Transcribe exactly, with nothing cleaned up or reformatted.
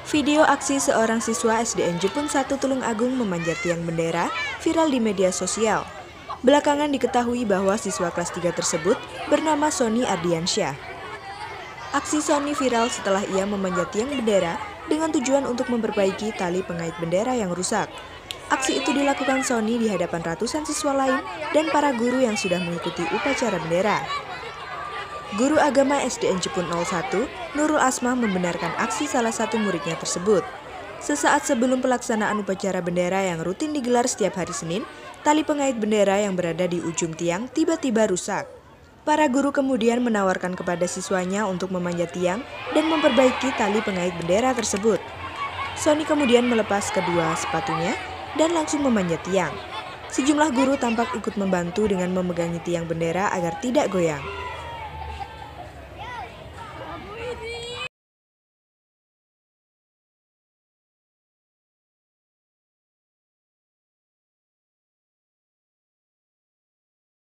Video aksi seorang siswa S D N Jepun satu Tulungagung memanjat tiang bendera viral di media sosial. Belakangan diketahui bahwa siswa kelas tiga tersebut bernama Sony Ardiansyah. Aksi Sony viral setelah ia memanjat tiang bendera dengan tujuan untuk memperbaiki tali pengait bendera yang rusak. Aksi itu dilakukan Sony di hadapan ratusan siswa lain dan para guru yang sudah mengikuti upacara bendera. Guru agama S D N Jepun nol satu, Nurul Asmah membenarkan aksi salah satu muridnya tersebut. Sesaat sebelum pelaksanaan upacara bendera yang rutin digelar setiap hari Senin, tali pengait bendera yang berada di ujung tiang tiba-tiba rusak. Para guru kemudian menawarkan kepada siswanya untuk memanjat tiang dan memperbaiki tali pengait bendera tersebut. Sony kemudian melepas kedua sepatunya dan langsung memanjat tiang. Sejumlah guru tampak ikut membantu dengan memegangi tiang bendera agar tidak goyang.